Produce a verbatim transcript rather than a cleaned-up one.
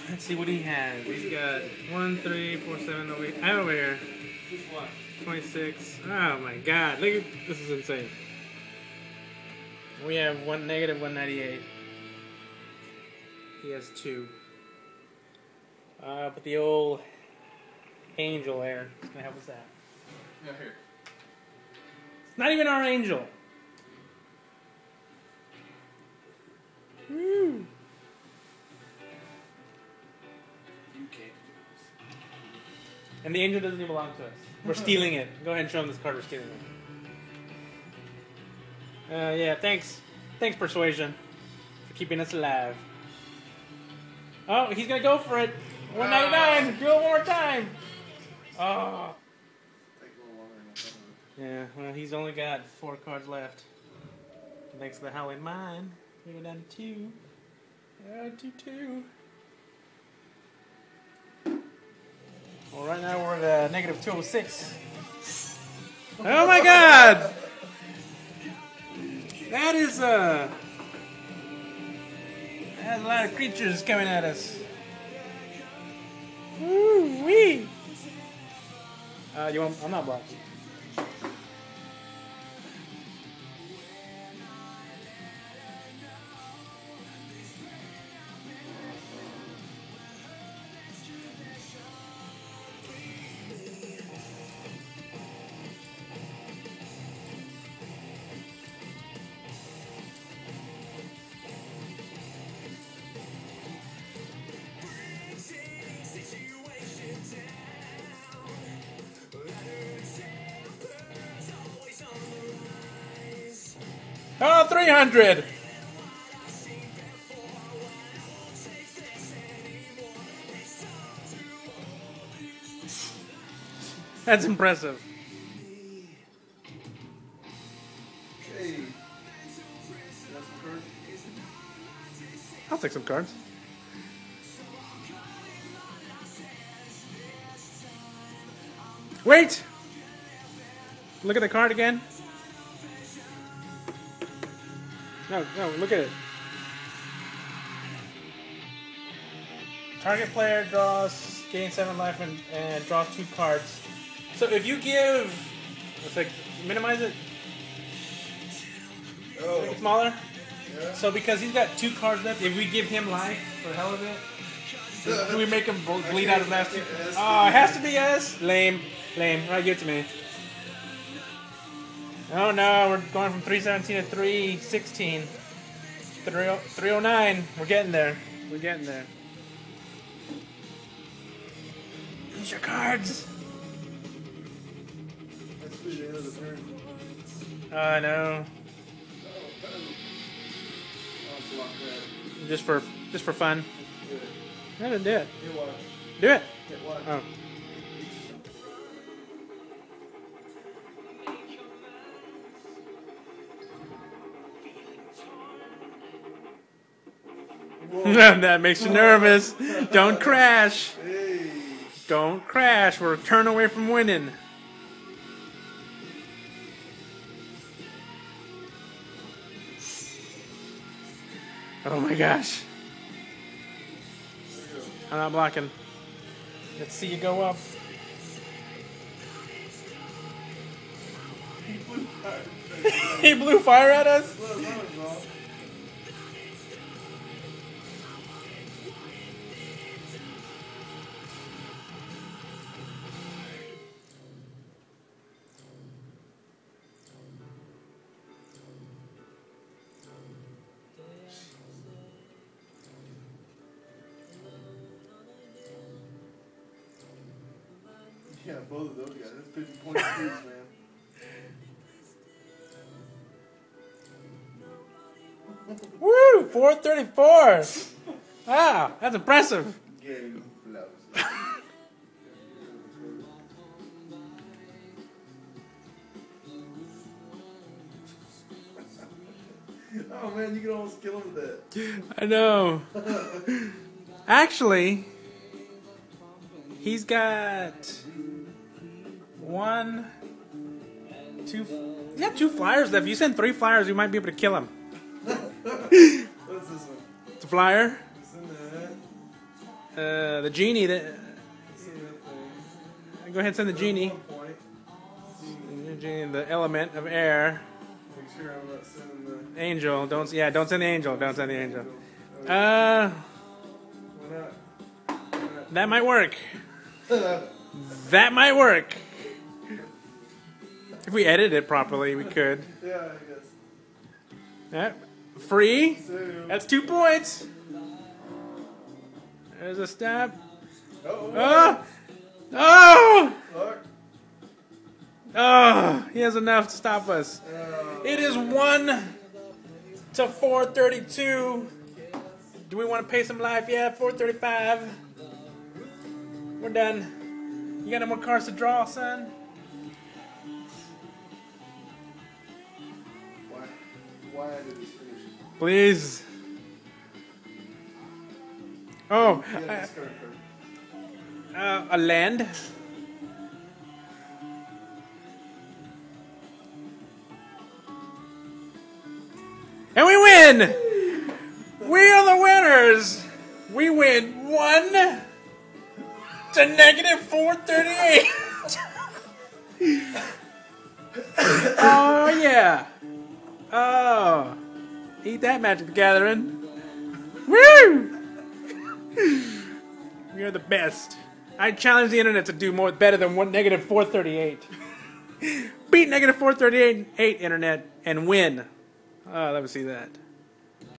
Let's see what he has. He's got one, three, four, seven over here. I have over here. twenty-six. Oh my god. Look at this is insane. We have one negative one ninety-eight. He has two. Uh, but the old angel there is gonna help us out. Yeah, here. It's not even our angel. Woo! And the angel doesn't even belong to us. We're stealing it. Go ahead and show him this card. We're stealing it. Uh, yeah, thanks. Thanks, Persuasion, for keeping us alive. Oh, he's going to go for it. one ninety-nine. Do it one more time. Oh. Yeah, well, he's only got four cards left. Thanks to the Howling Mine. We go down to two. Yeah, two, two. Well, right now we're at uh, negative two oh six. Oh my god! That is, uh... That's a lot of creatures coming at us. Woo wee! Uh, you want... I'm not blocking. Oh, three hundred! That's impressive. Hey. I'll take some cards. Wait! Look at the card again. No, no, look at it. Target player draws, gains seven life, and, and draws two cards. So if you give, let's like minimize it, Oh. make it smaller. Yeah. So because he's got two cards left, if we give him life for the hell of it, do we make him bleed out of last two? Oh, it has to be us. Lame, lame. Right, give it to me. Oh no, we're going from three seventeen to three sixteen. three oh nine. We're getting there. We're getting there. Use your cards. That's the end of the turn. Oh, I know. I'll block that. Just for just for fun. Do it. I didn't do it. Hit what? Do it. Hit what? Oh. That makes you nervous. Don't crash. Hey. Don't crash. We're a turn away from winning. Oh my gosh. I'm not blocking. Let's see you go up. He blew fire at us? Yeah, both of those guys. That's fifty point streaks, man. Woo! four thirty-four! Wow, that's impressive. Game blows. Oh man, you can almost kill him with that. I know. Actually, he's got one, two. He's got two flyers left. If you send three flyers, you might be able to kill him. What's this one? It's a flyer. What's in that? Uh, the genie. The, go ahead and send the genie. The genie, the element of air. Make sure I'm not sending the Angel. Don't. Yeah. Don't send the angel. Don't send the angel. Uh. Why not? Why not? That might work. That might work. If we edit it properly, we could. Yeah, I guess. Yeah. Free. So, That's two points. There's a stab. oh, Oh! Oh! Look. Oh! He has enough to stop us. Oh. It is one to four thirty-two. Do we want to pay some life? Yeah, four thirty-five. We're done. You got no more cards to draw, son? Why? Why did this finish? Please. Oh, Yeah, uh, discard card. uh, a land. And we win! We are the winners! We win one to negative four thirty-eight. Oh, yeah. Oh. Eat that, Magic the Gathering. Woo! We are the best. I challenge the internet to do more better than one negative four thirty-eight. Beat negative four thirty-eight internet and win. Oh, let me see that.